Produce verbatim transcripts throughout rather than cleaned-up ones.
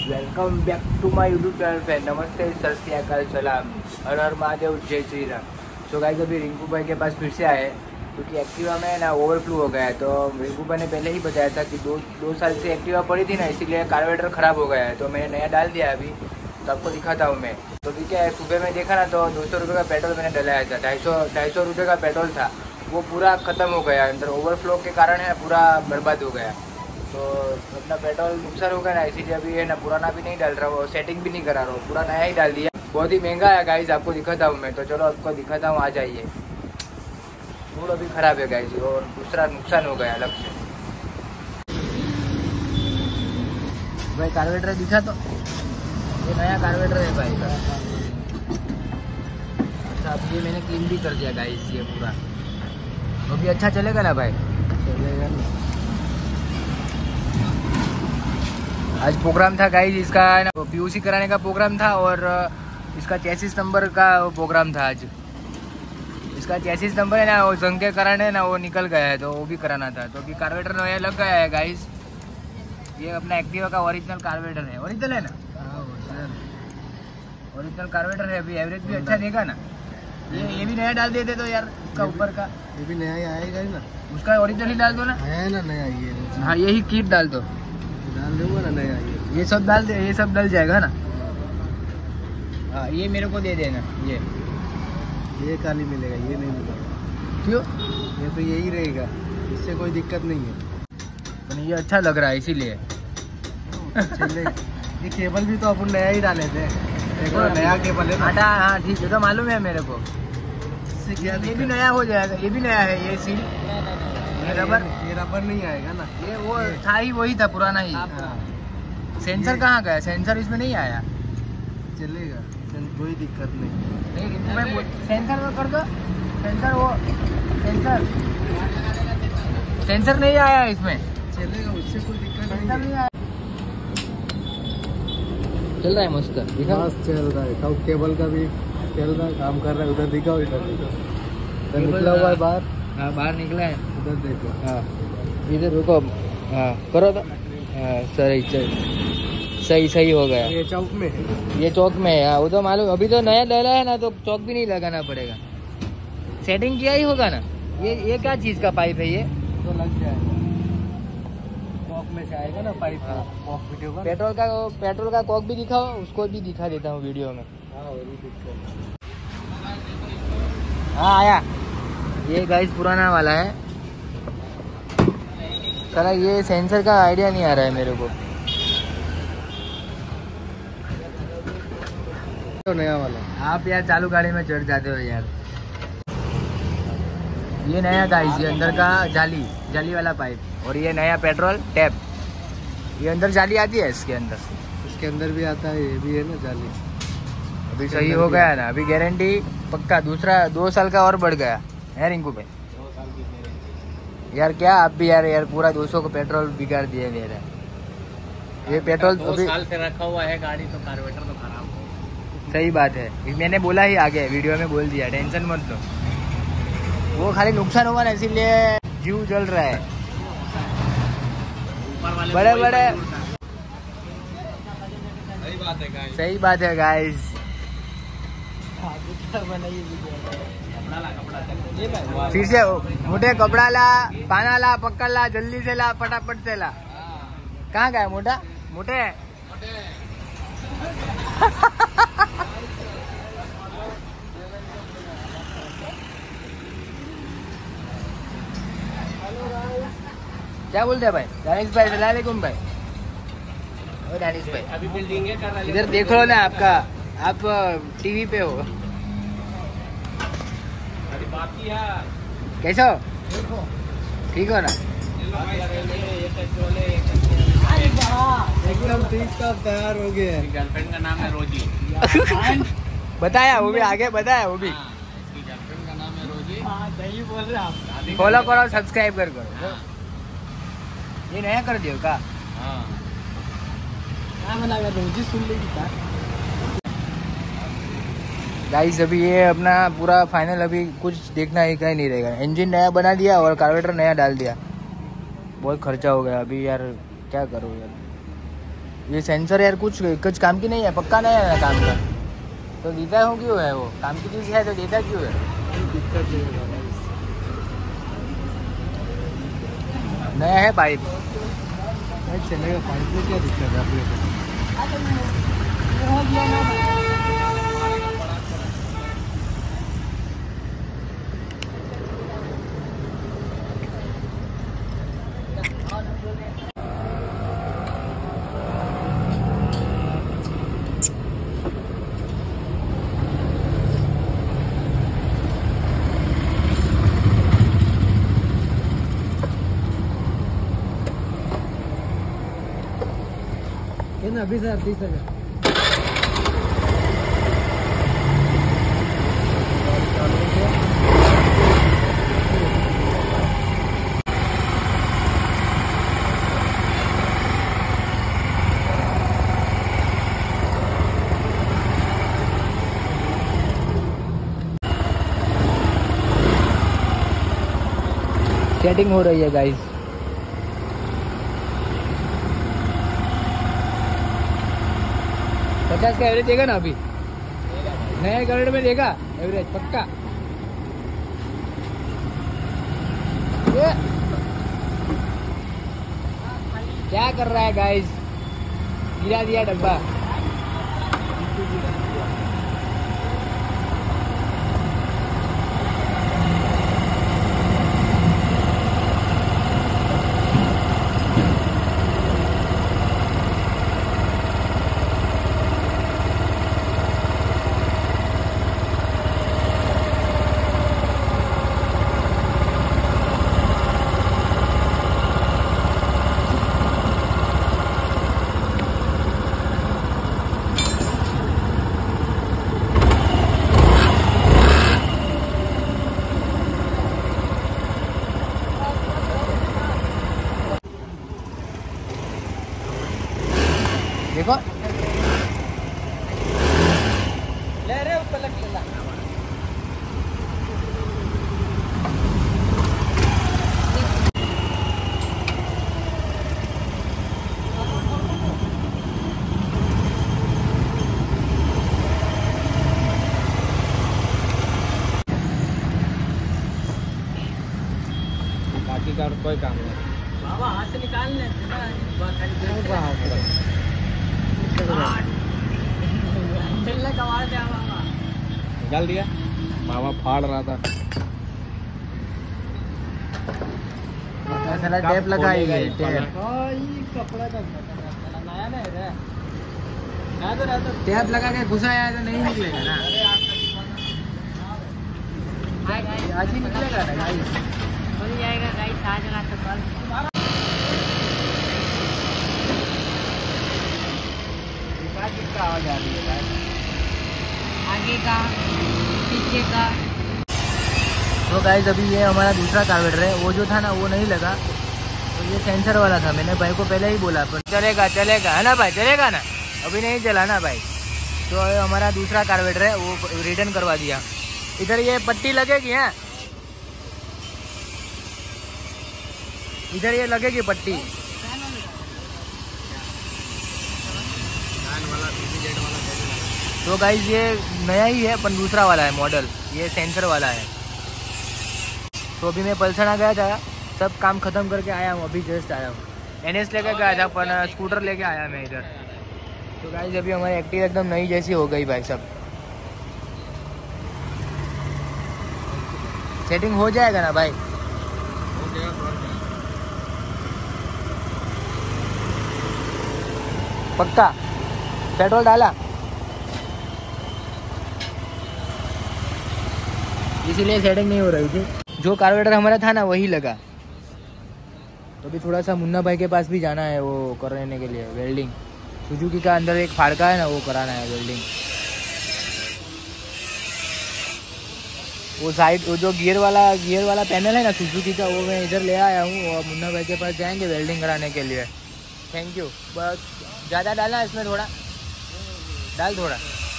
Welcome back to my YouTube channel friend. नमस्ते, सत श्री अकाल, सलाम, हर हर महादेव, जय श्री राम। सो गाइस अभी रिंकू भाई के पास फिर से आए क्योंकि एक्टिवा में ना ओवरफ्लो हो गया है। तो रिंकू भाई ने पहले ही बताया था कि दो दो साल से एक्टिवा पड़ी थी ना, इसीलिए कार्बोरेटर ख़राब हो गया है। तो मैंने नया डाल दिया अभी, तो आपको दिखाता हूँ मैं। तो भी क्या है, सुबह में देखा ना तो दो सौ रुपये का पेट्रोल मैंने डलाया था। ढाई सौ ढाई सौ रुपये का पेट्रोल था, वो पूरा ख़त्म हो गया। अंदर ओवरफ्लो के कारण है पूरा बर्बाद हो गया। तो अपना पेट्रोल नुकसान होगा ना, इसीलिए अभी है ना पुराना भी नहीं डाल रहा हूँ, सेटिंग भी नहीं करा रहा हूँ, पूरा नया ही डाल दिया। बहुत ही महंगा है गाइस, आपको दिखाता हूँ मैं। तो चलो आपको दिखाता हूँ, आ जाइए। मूड अभी ख़राब है गाइस, और दूसरा नुकसान हो गया अलग से। भाई कार्बोरेटर दिखा तो, ये नया कार्बोरेटर है भाई का। अच्छा अब ये मैंने क्लीन भी कर दिया गाइस, ये पूरा अभी अच्छा चलेगा ना भाई? चलेगा ना। आज प्रोग्राम था गाइस इसका, है ना, पीयूसी कराने का प्रोग्राम था, और इसका चेसिस नंबर का प्रोग्राम था आज। इसका चेसिस नंबर है ना, वो जंग के कारण है ना, वो निकल गया है, तो वो भी कराना था। तो अभी कार्बोरेटर नया लग गया है गाइस। ये अपना एक्टिवा का ओरिजिनल कार्बोरेटर है। ओरिजिनल है ना? ओरिजिनल कार्बोरेटर है। अभी एवरेज भी अच्छा देगा ना। ये ये भी नया डाल देते तो यार, उसका ऊपर का ये भी नया ही आएगा ना। उसका ओरिजिनल ही डाल दो ना। है ना नया ये। हाँ यही किट डाल दो, डाल दूंगा ना नया ये। ये सब डाल दे, ये सब डल जाएगा ना। हाँ ये मेरे को दे देना। ये ये खाली मिलेगा, ये नहीं मिलेगा। क्यों? ये तो यही रहेगा, इससे कोई दिक्कत नहीं है। तो ये अच्छा लग रहा है इसीलिए। चले ये केबल भी तो अपन नया ही डाले थे, देखो नया केबल है। हाँ हाँ ठीक है, तो मालूम है मेरे को। इससे क्या ये भी नया हो जाएगा, ये भी नया है। ये सील, ये रबर, ये रबर नहीं आएगा ना। ये वो था ही, वही था पुराना ही। सेंसर कहाँ गया? सेंसर इसमें नहीं आया। चलेगा, कोई दिक्कत नहीं। नहीं सेंसर में कर दो। सेंसर वो सेंसर सेंसर नहीं आया इसमें। चलेगा, उससे कोई दिक्कत नहीं, नहीं आया। चल रहा है मस्त, मस्त चल रहा है। तो केबल का भी चल रहा है, काम कर रहा है। उधर दिखाओ, इधर दिखाओ, निकला हुआ है बाहर। हाँ बाहर निकला है, उधर देखो। हाँ इधर रुको। हाँ करो तो। हाँ सही चल, सही सही हो गया। ये चौक में है, ये चौक में है। हाँ वो तो मालूम, अभी तो नया डाला है ना, तो चौक भी नहीं लगाना पड़ेगा। सेटिंग किया ही होगा ना। ये ये क्या चीज़ का पाइप है? ये तो लग जाएगा, चौक में से आएगा ना पाइप। हाँ। कॉक वीडियो का पेट्रोल का पेट्रोल का कॉक भी दिखाओ, उसको भी दिखा देता हूँ वीडियो में। हाँ वही दिक्कत। हाँ आया। ये गाइस पुराना वाला है साला। ये सेंसर का आइडिया नहीं आ रहा है मेरे को। तो नया वाला आप यार चालू गाड़ी में चढ़ जाते हो यार। ये नया गाइस, ये अंदर का जाली जाली वाला पाइप, और ये नया पेट्रोल टैप। ये अंदर जाली आती है इसके अंदर, इसके अंदर भी आता है, ये भी है ना जाली। अभी सही हो गया ना, अभी गारंटी पक्का। दूसरा दो साल का और बढ़ गया है रिंकू पे। यार क्या आप भी यार यार पूरा दो सौ का पेट्रोल बिगाड़ दिए मेरा। ये पेट्रोल दो साल से रखा हुआ है गाड़ी, तो कार्बोरेटर तो खराब हो। सही बात है, मैंने बोला ही आगे वीडियो में बोल दिया, टेंशन मत लो। वो खाली नुकसान होगा ना, इसीलिए जीव जल रहा है। बड़े बड़े सही बात है गाइस, सही बात है गाइस। फिर से मोटे कपड़ा ला, पाना ला, पकड़ ला, जल्दी से ला, फटाफट से ला। कहाँ गया मोटा? मोटे क्या बोलते हैं भाई? दानिश भाई सलाम अलैकुम भाई। ओ दानिश भाई, अभी बिल्डिंग कर रहा है, इधर देख लो ना, आपका आप टीवी पे हो। अभी बाकी है। कैसे हो? ठीक हो ना? एकदम ठीक ठाक तैयार हो गए हैं। गर्लफ्रेंड का नाम है रोजी। बताया वो भी, आगे बताया वो भी। इसकी गर्लफ्रेंड का नाम है रोजी। हाँ सही बोल रहे आप। फॉलो करो, सब्सक्राइब कर करो। ये नया कर दियो का? हाँ रोजी सुन लेगी क्या? गाइस अभी ये अपना पूरा फाइनल, अभी कुछ देखना ही कहीं नहीं रहेगा। इंजन नया बना दिया और कार्बोरेटर नया डाल दिया। बहुत खर्चा हो गया अभी यार, क्या करूँ यार। ये सेंसर यार कुछ कुछ काम की नहीं है, पक्का नहीं है ना काम का, तो देता हूँ क्यों है वो? काम की चीज़ है तो देता क्यों है? दिक्कत नहीं है। नया है पाइप, नहीं चलेगा, पाइप में क्या दिक्कत है अपने को? ये ना अभी सर तीस हजार सेटिंग हो रही है गाइस। पचास का एवरेज देगा ना अभी? नए कलर में देगा एवरेज पक्का? ये क्या कर रहा है गाइस? गिरा दिया डब्बा। देखो ले रे ऊपर लग लेला। बाकी का कोई काम नहीं। बाबा हाथ से निकाल ले निकाल दिया, मामा फाड़ रहा था। साला टेप लगाई है, टेप कपड़ा का नया ना है। टेप लगा के घुसाया तो नहीं निकलेगा ना, आज ही निकलेगा ना गाइस, हो जाएगा गाइस, आज ना तो कल। किसका आवाज आ रही है गाइस? आगे का पीछे का। तो गाइस अभी ये हमारा दूसरा कार्बोरेटर है, वो जो था ना वो नहीं लगा, तो ये सेंसर वाला था। मैंने भाई को पहले ही बोला पर चलेगा चलेगा है ना भाई, चलेगा ना, अभी नहीं चला ना भाई। तो ये हमारा दूसरा कार्बोरेटर है, वो रिटर्न करवा दिया। इधर ये पट्टी लगेगी है, इधर ये लगेगी पट्टी। तो गाइस ये नया ही है पर दूसरा वाला है मॉडल, ये सेंसर वाला है। तो अभी मैं पलसना गया था, सब काम खत्म करके आया हूँ, अभी जस्ट आया हूँ। एनएस लेके गया था पर स्कूटर लेके आया मैं इधर। तो गाइस अभी हमारी एक्टिव एकदम नई जैसी हो गई भाई सब। सेटिंग हो जाएगा ना भाई? पक्का पेट्रोल डाला इसीलिए सेटिंग नहीं हो रही थी। जो कार्बोरेटर हमारा था ना वही लगा। तो अभी थोड़ा सा मुन्ना भाई के पास भी जाना है वो करने के लिए वेल्डिंग। सुजुकी का अंदर एक फाड़का है ना, वो कराना है वेल्डिंग। वो साइड वो जो गियर वाला गियर वाला पैनल है ना सुजुकी का, वो मैं इधर ले आया हूँ और मुन्ना भाई के पास जाएंगे वेल्डिंग कराने के लिए। Thank you. बस ज़्यादा डालना है इसमें, थोड़ा डाल थोड़ा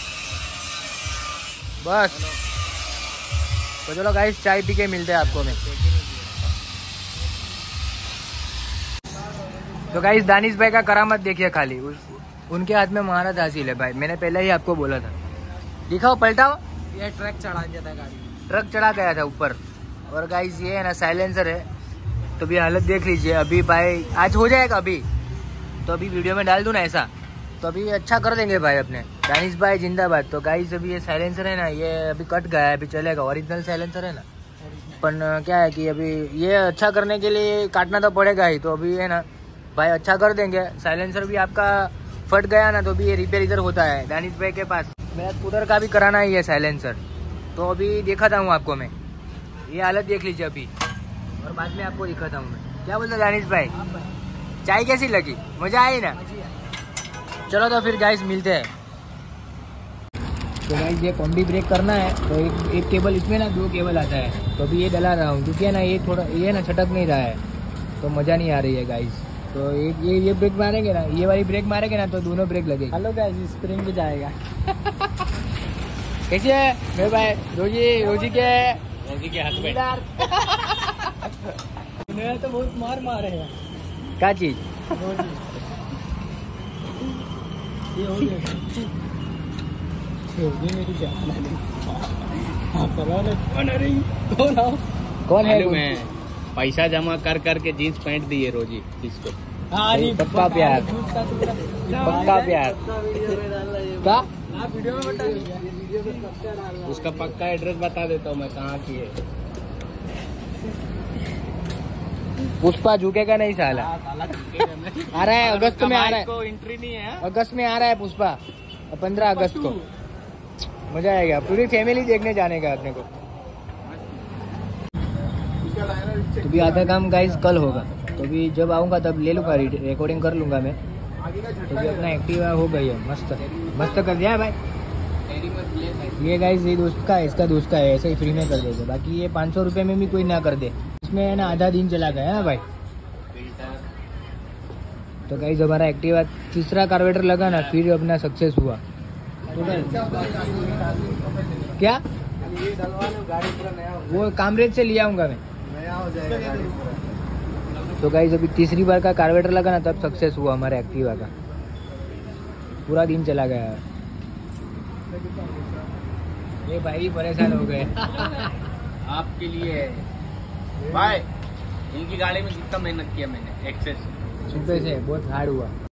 बस। तो चलो गाइस चाय पी के मिलते हैं आपको मैं। तो गाइस दानिश भाई का करामत देखिए खाली, उस, उनके हाथ में महारत हासिल है भाई। मैंने पहले ही आपको बोला था। दिखाओ, पलटाओ। ये ट्रक चढ़ा दिया था गाड़ी, ट्रक चढ़ा गया था ऊपर। और गाइस ये है ना साइलेंसर है, तो भी हालत देख लीजिए। अभी भाई आज हो जाएगा, अभी तो अभी वीडियो में डाल दूँ ना ऐसा, तो अभी अच्छा कर देंगे भाई अपने दानिश भाई जिंदाबाद। तो गाइस अभी ये साइलेंसर है ना, ये अभी कट गया है, अभी चलेगा। ओरिजिनल साइलेंसर है ना, पर क्या है कि अभी ये अच्छा करने के लिए काटना तो पड़ेगा ही। तो अभी है ना भाई अच्छा कर देंगे। साइलेंसर भी आपका फट गया ना, तो भी ये रिपेयर इधर होता है दानिश भाई के पास। मेरा स्कूटर का भी कराना ही है साइलेंसर, तो अभी दिखाता हूँ आपको मैं। ये हालत देख लीजिए अभी, और बाद में आपको दिखाता हूँ मैं। क्या बोलते दानिश भाई, चाय कैसी लगी? मजा आई ना? चलो तो फिर गाइस मिलते हैं। तो गाइस ये कॉम्बी ब्रेक करना है, तो एक एक केबल इसमें ना, दो केबल आता है, तो अभी ये डला रहा हूँ क्योंकि है ना ये थोड़ा ये ना छटक नहीं रहा है, तो मज़ा नहीं आ रही है गाइस। तो एक ये ये ब्रेक मारेंगे ना, ये वाली ब्रेक मारेंगे ना, तो दोनों ब्रेक लगेगी। हेलो गाइस, स्प्रिंग भी जाएगा। कैसे है मेरे भाई? रोजी रोजी के रोजी के हस्बैंड तो बहुत मार मारे हैं। क्या चीज? ये हो गया मेरी कौन हो? कौन है? मालूम है, पैसा जमा कर करके जीन्स पैंट दिए रोजी इसको। अरे पक्का प्यार, पक्का प्यार। क्या वीडियो में बता दीजिए, उसका पक्का एड्रेस बता देता हूँ मैं कहाँ की है। पुष्पा झुकेगा नहीं साला। आ रहा है अगस्त में, आ रहा है को एंट्री नहीं है। अगस्त में आ रहा है पुष्पा, पंद्रह अगस्त को। मजा आएगा, पूरी फैमिली देखने जाने का अपने को। तो भी आधा काम गाइस कल होगा, तो भी जब आऊँगा तब ले लूँगा, रिकॉर्डिंग कर लूँगा मैं। तो भी अपना एक्टिवा हो गई है, मस्त मस्त कर दिया है भाई। ये गाइस ये दोस्त का है, इसका दोस्त का है, ऐसे ही फ्री में कर देते। बाकी ये पाँच सौ रुपये में भी कोई ना कर दे, इसमें है ना आधा दिन चला गया है भाई। तो गाइस हमारा एक्टिवा तीसरा कार्बोरेटर लगा ना, फिर अपना सक्सेस हुआ। क्या वो कामरेज से ले आऊंगा मैं, नया हो जाएगा गाड़ी। तो गाइस अभी तीसरी बार का कार्बोरेटर लगा ना, तब सक्सेस हुआ हमारे एक्टिवा का। पूरा दिन चला गया। ये भाई परेशान हो गए। आपके लिए भाई, इनकी गाड़ी में कितना मेहनत किया मैंने, एक्सेस सुबह से बहुत हार्ड हुआ।